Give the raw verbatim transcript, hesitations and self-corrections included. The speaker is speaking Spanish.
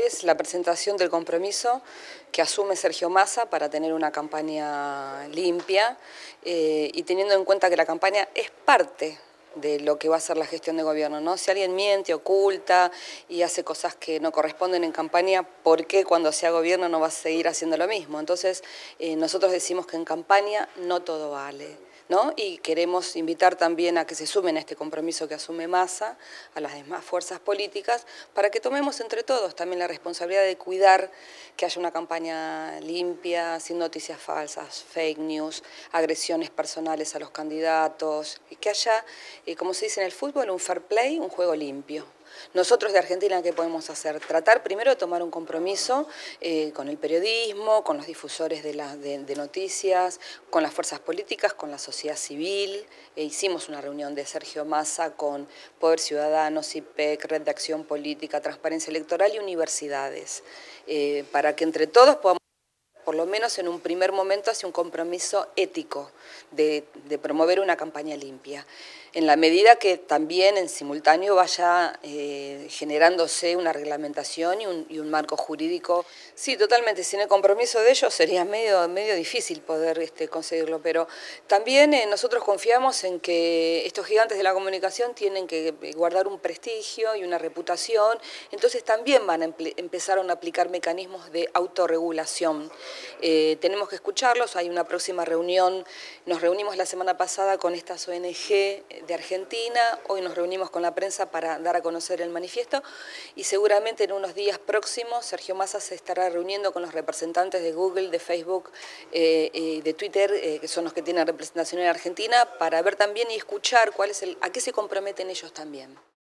es la presentación del compromiso que asume Sergio Massa para tener una campaña limpia eh, y teniendo en cuenta que la campaña es parte de lo que va a ser la gestión de gobierno, ¿no? Si alguien miente, oculta y hace cosas que no corresponden en campaña, ¿por qué cuando sea gobierno no va a seguir haciendo lo mismo? Entonces, eh, nosotros decimos que en campaña no todo vale, ¿no? Y queremos invitar también a que se sumen a este compromiso que asume Massa, a las demás fuerzas políticas, para que tomemos entre todos también la responsabilidad de cuidar que haya una campaña limpia, sin noticias falsas, fake news, agresiones personales a los candidatos, y que haya, eh, como se dice en el fútbol, un fair play, un juego limpio. Nosotros de Argentina, ¿qué podemos hacer? Tratar primero de tomar un compromiso eh, con el periodismo, con los difusores de, la, de, de noticias, con las fuerzas políticas, con la sociedad civil. Eh, hicimos una reunión de Sergio Massa con Poder Ciudadano, C I P E C, Red de Acción Política, Transparencia Electoral y universidades, eh, para que entre todos podamos, por lo menos en un primer momento, hacia un compromiso ético de, de promover una campaña limpia, en la medida que también en simultáneo vaya eh, generándose una reglamentación y un, y un marco jurídico. Sí, totalmente, sin el compromiso de ellos sería medio, medio difícil poder este, conseguirlo, pero también eh, nosotros confiamos en que estos gigantes de la comunicación tienen que guardar un prestigio y una reputación, entonces también van a empezar a aplicar mecanismos de autorregulación. Eh, tenemos que escucharlos, hay una próxima reunión, nos reunimos la semana pasada con estas O N Ge de Argentina, hoy nos reunimos con la prensa para dar a conocer el manifiesto y seguramente en unos días próximos Sergio Massa se estará reuniendo con los representantes de Google, de Facebook y eh, de Twitter, eh, que son los que tienen representación en Argentina, para ver también y escuchar cuál es el, a qué se comprometen ellos también.